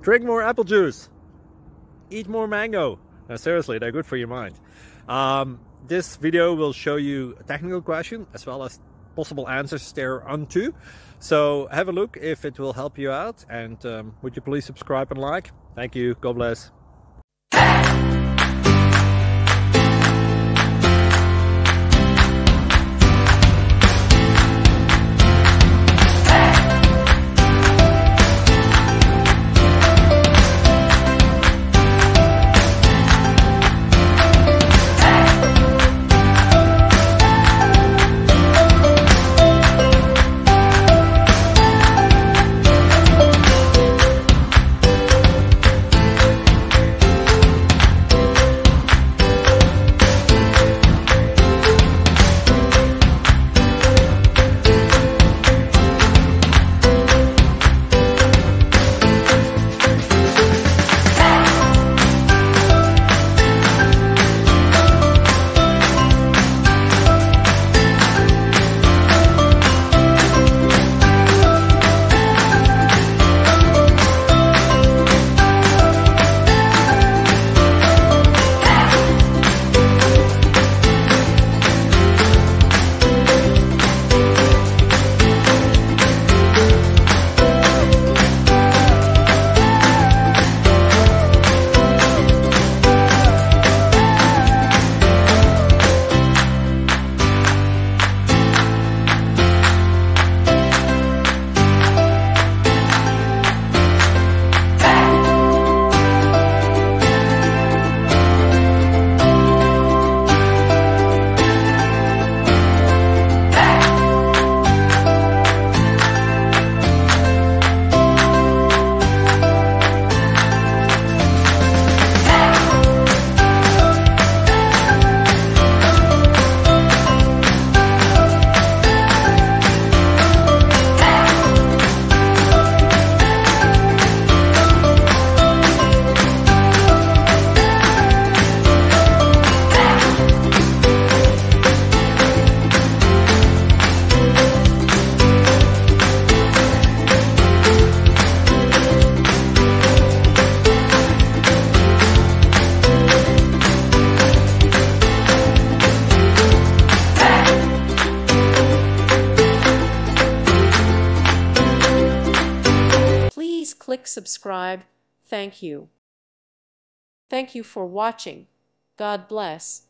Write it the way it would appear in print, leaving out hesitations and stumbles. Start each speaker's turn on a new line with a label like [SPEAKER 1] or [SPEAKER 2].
[SPEAKER 1] Drink more apple juice. Eat more mango. Seriously, they're good for your mind. This video will show you a technical question as well as possible answers thereunto. So have a look if it will help you out, and would you please subscribe and like? Thank you. God bless.
[SPEAKER 2] Click subscribe. Thank you. Thank you for watching. God bless.